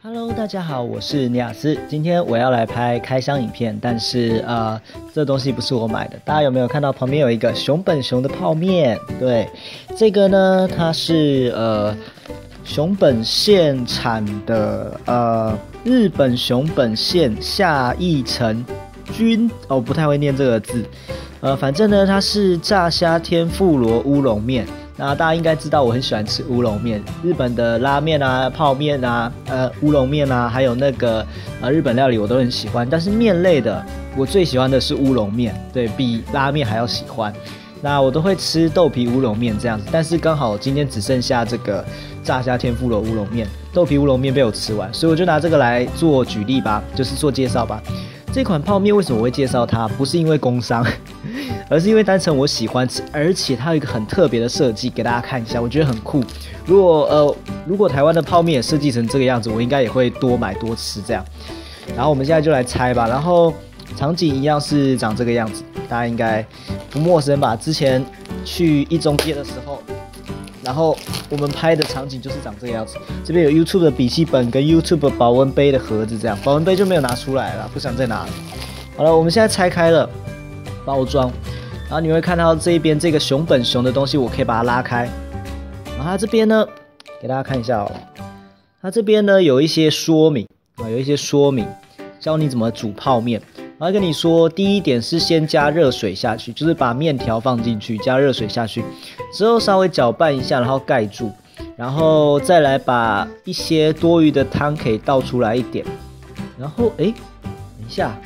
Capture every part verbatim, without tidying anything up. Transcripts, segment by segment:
Hello， 大家好，我是尼亚斯。今天我要来拍开箱影片，但是呃，这东西不是我买的。大家有没有看到旁边有一个熊本熊的泡面？对，这个呢，它是呃熊本县产的呃日本熊本县下义城君哦，不太会念这个字。呃，反正呢，它是炸虾天妇罗乌龙面。那大家应该知道我很喜欢吃乌龙面，日本的拉面啊、泡面啊、呃乌龙面啊，还有那个呃日本料理我都很喜欢。但是面类的，我最喜欢的是乌龙面，对比拉面还要喜欢。那我都会吃豆皮乌龙面这样子，但是刚好今天只剩下这个炸虾天妇罗乌龙面，豆皮乌龙面被我吃完，所以我就拿这个来做举例吧，就是做介绍吧。这款泡面为什么我会介绍它？不是因为工商，而是因为单纯我喜欢吃，而且它有一个很特别的设计，给大家看一下，我觉得很酷。如果呃，如果台湾的泡面也设计成这个样子，我应该也会多买多吃这样。然后我们现在就来猜吧。然后场景一样是长这个样子，大家应该不陌生吧？之前去一中街的时候，然后我们拍的场景就是长这个样子。这边有 YouTube 的笔记本跟 YouTube 保温杯的盒子，这样保温杯就没有拿出来了，不想再拿了。好了，我们现在拆开了包装，然后你会看到这一边这个熊本熊的东西，我可以把它拉开。然后它这边呢，给大家看一下哦，它这边呢有一些说明啊，有一些说明，教你怎么煮泡面。然后跟你说，第一点是先加热水下去，就是把面条放进去，加热水下去，之后稍微搅拌一下，然后盖住，然后再来把一些多余的汤可以倒出来一点。然后哎，等一下，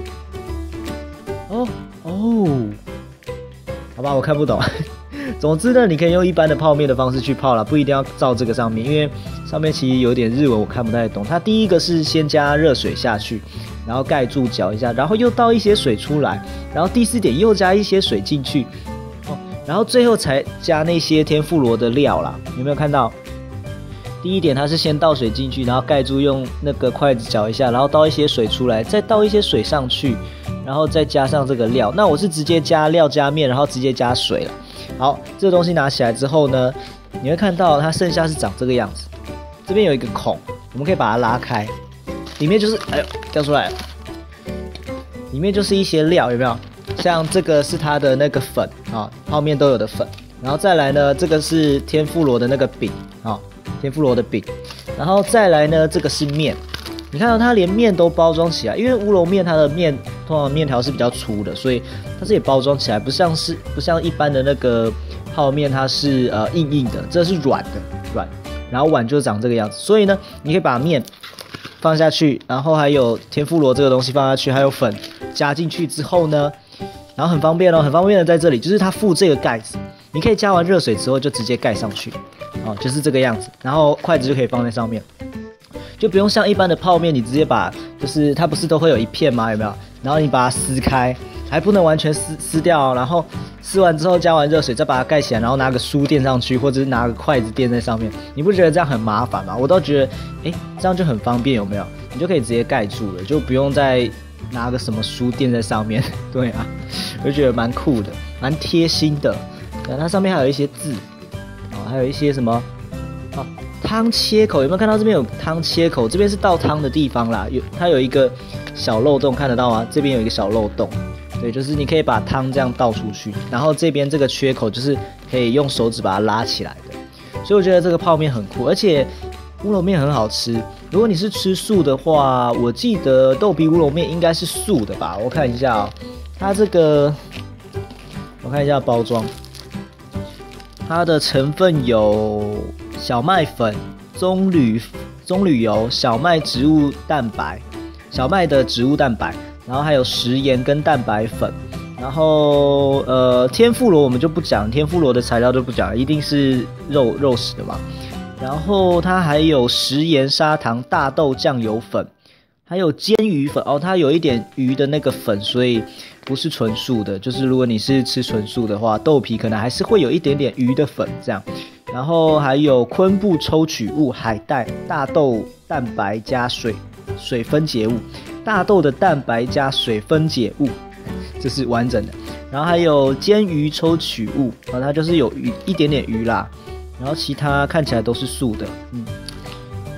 哦哦，好吧，我看不懂。总之呢，你可以用一般的泡面的方式去泡啦，不一定要照这个上面，因为上面其实有点日文，我看不太懂。它第一个是先加热水下去，然后盖住搅一下，然后又倒一些水出来，然后第四点又加一些水进去，哦，然后最后才加那些天妇罗的料啦。有没有看到？第一点它是先倒水进去，然后盖住，用那个筷子搅一下，然后倒一些水出来，再倒一些水上去，然后再加上这个料。那我是直接加料加面，然后直接加水了。好，这个东西拿起来之后呢，你会看到它剩下是长这个样子。这边有一个孔，我们可以把它拉开，里面就是哎呦掉出来了，里面就是一些料，有没有？像这个是它的那个粉啊，泡面都有的粉。然后再来呢，这个是天妇罗的那个饼啊，天妇罗的饼。然后再来呢，这个是面。你看到它连面都包装起来，因为乌龙面它的面通常面条是比较粗的，所以它这里包装起来不像是不像一般的那个泡面，它是呃硬硬的，这是软的软，然后碗就长这个样子。所以呢，你可以把面放下去，然后还有天妇罗这个东西放下去，还有粉加进去之后呢，然后很方便哦，很方便的在这里就是它附这个盖子，你可以加完热水之后就直接盖上去，哦，就是这个样子，然后筷子就可以放在上面。就不用像一般的泡面，你直接把就是它不是都会有一片吗？有没有？然后你把它撕开，还不能完全撕撕掉哦，然后撕完之后加完热水再把它盖起来，然后拿个书垫上去，或者是拿个筷子垫在上面。你不觉得这样很麻烦吗？我倒觉得，哎，这样就很方便，有没有？你就可以直接盖住了，就不用再拿个什么书垫在上面。对啊，我就觉得蛮酷的，蛮贴心的。它上面还有一些字，哦，还有一些什么，哦。汤切口有没有看到？这边有汤切口，这边是倒汤的地方啦。有它有一个小漏洞，看得到吗？这边有一个小漏洞，对，就是你可以把汤这样倒出去，然后这边这个缺口就是可以用手指把它拉起来的。所以我觉得这个泡面很酷，而且乌龙面很好吃。如果你是吃素的话，我记得豆皮乌龙面应该是素的吧？我看一下哦，它这个我看一下包装，它的成分有小麦粉、棕榈、棕榈油、小麦植物蛋白、小麦的植物蛋白，然后还有食盐跟蛋白粉，然后呃天妇罗我们就不讲，天妇罗的材料就不讲，一定是肉肉食的嘛。然后它还有食盐、砂糖、大豆酱油粉，还有煎鱼粉哦，它有一点鱼的那个粉，所以不是纯素的。就是如果你是吃纯素的话，豆皮可能还是会有一点点鱼的粉这样。然后还有昆布抽取物、海带、大豆蛋白加水水分解物，大豆的蛋白加水分解物，这是完整的。然后还有煎鱼抽取物，啊，它就是有鱼一点点鱼啦。然后其他看起来都是素的，嗯。然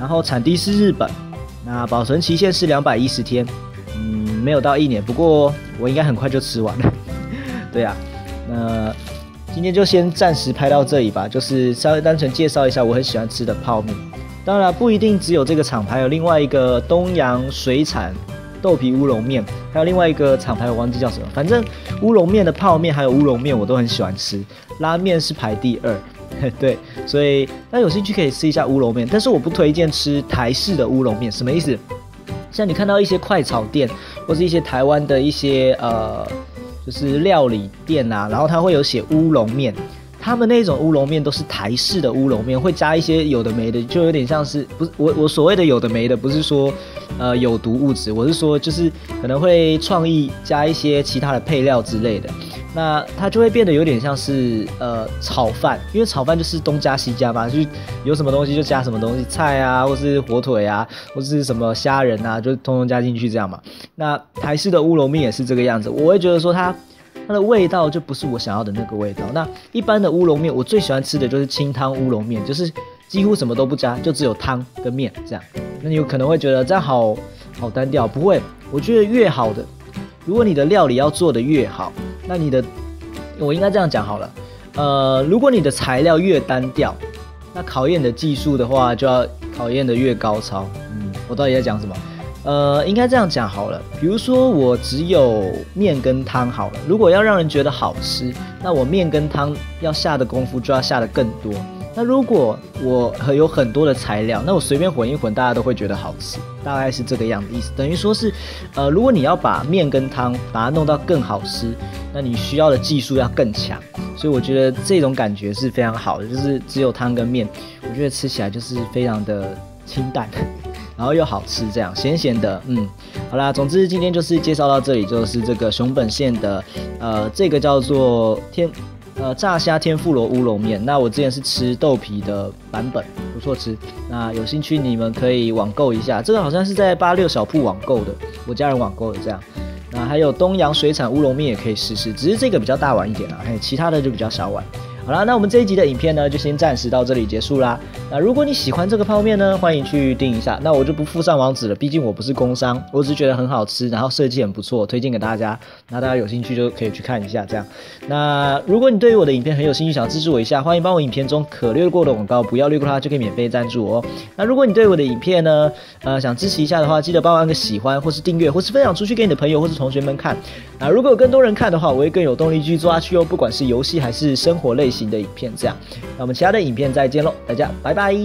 然后产地是日本，那保存期限是两百一十天，嗯，没有到一年，不过我应该很快就吃完了。对啊，那今天就先暂时拍到这里吧，就是稍微单纯介绍一下我很喜欢吃的泡面。当然不一定只有这个厂牌，有另外一个东洋水产豆皮乌龙面，还有另外一个厂牌我忘记叫什么，反正乌龙面的泡面还有乌龙面我都很喜欢吃，拉面是排第二。对，所以大家有兴趣可以吃一下乌龙面，但是我不推荐吃台式的乌龙面。什么意思？像你看到一些快炒店或是一些台湾的一些呃，就是料理店啊，然后它会有写乌龙面，他们那种乌龙面都是台式的乌龙面，会加一些有的没的，就有点像是不是我我所谓的有的没的，不是说呃有毒物质，我是说就是可能会创意加一些其他的配料之类的。那它就会变得有点像是呃炒饭，因为炒饭就是东加西加嘛，就是有什么东西就加什么东西，菜啊，或是火腿啊，或是什么虾仁啊，就通通加进去这样嘛。那台式的乌龙面也是这个样子，我会觉得说它它的味道就不是我想要的那个味道。那一般的乌龙面，我最喜欢吃的就是清汤乌龙面，就是几乎什么都不加，就只有汤跟面这样。那你有可能会觉得这样好好单调，不会，我觉得越好的，如果你的料理要做得越好，那你的，我应该这样讲好了，呃，如果你的材料越单调，那考验的技术的话，就要考验的越高超。嗯，我到底在讲什么？呃，应该这样讲好了。比如说我只有面跟汤好了，如果要让人觉得好吃，那我面跟汤要下的功夫就要下的更多。那如果我有很多的材料，那我随便混一混，大家都会觉得好吃，大概是这个样子意思。等于说是，呃，如果你要把面跟汤把它弄到更好吃，那你需要的技术要更强。所以我觉得这种感觉是非常好的，就是只有汤跟面，我觉得吃起来就是非常的清淡，然后又好吃，这样咸咸的，嗯，好啦，总之今天就是介绍到这里，就是这个熊本县的，呃，这个叫做天。呃，炸虾天妇罗乌龙面，那我之前是吃豆皮的版本，不错吃。那有兴趣你们可以网购一下，这个好像是在八六小铺网购的，我家人网购的这样。那还有东洋水产乌龙面也可以试试，只是这个比较大碗一点啦，还有其他的就比较小碗。好啦，那我们这一集的影片呢，就先暂时到这里结束啦。那如果你喜欢这个泡面呢，欢迎去订一下。那我就不附上网址了，毕竟我不是工商，我只是觉得很好吃，然后设计很不错，推荐给大家。那大家有兴趣就可以去看一下，这样。那如果你对于我的影片很有兴趣，想支持我一下，欢迎帮我影片中可略过的广告不要略过它，就可以免费赞助我哦。那如果你对我的影片呢，呃，想支持一下的话，记得帮我按个喜欢，或是订阅，或是分享出去给你的朋友或是同学们看。那如果有更多人看的话，我会更有动力继续做下去哦，不管是游戏还是生活类型的影片，这样。那我们其他的影片再见喽，大家拜拜。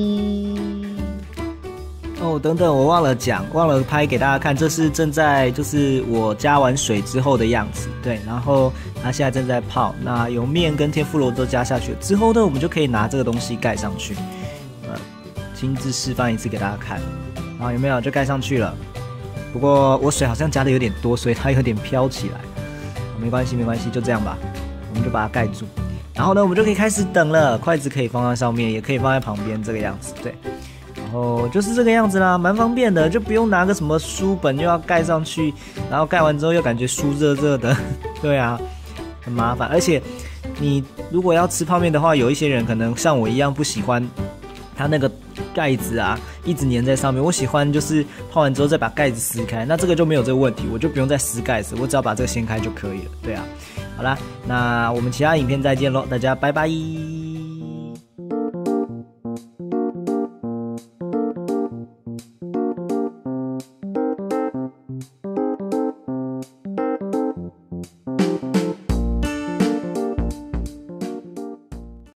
哦，等等，我忘了讲，忘了拍给大家看，这是正在就是我加完水之后的样子，对，然后它现在正在泡，那有面跟天妇罗都加下去之后呢，我们就可以拿这个东西盖上去，呃，亲自示范一次给大家看，好，有没有就盖上去了？不过我水好像加的有点多，所以它有点飘起来，没关系没关系，就这样吧，我们就把它盖住。然后呢，我们就可以开始等了。筷子可以放在上面，也可以放在旁边，这个样子，对。然后就是这个样子啦，蛮方便的，就不用拿个什么书本又要盖上去，然后盖完之后又感觉书热热的，对啊，很麻烦。而且你如果要吃泡面的话，有一些人可能像我一样不喜欢它那个盖子啊一直粘在上面，我喜欢就是泡完之后再把盖子撕开，那这个就没有这个问题，我就不用再撕盖子，我只要把这个掀开就可以了，对啊。好啦，那我们其他影片再见咯，大家拜拜。